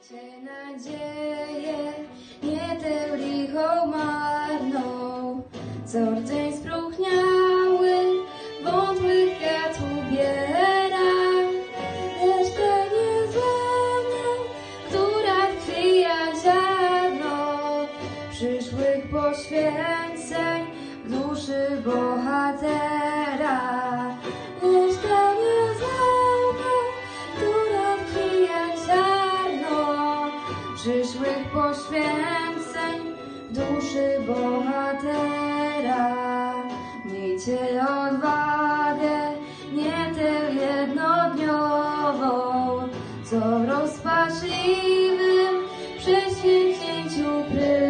Cię nadzieję, nie tę lichą marną, co rdzeń spróchniały, wątłych kwiat ubiera. Lecz tę niezłomną, która tkwi jak ziarno przyszłych poświęceń w duszy bohatera. Lecz tę niezłomną, która tkwi jak ziarno przyszłych poświęceń w duszy bohatera. Miejcie odwagę, nie tę jednodniową, co w rozpaczliwym przedsięwzięciu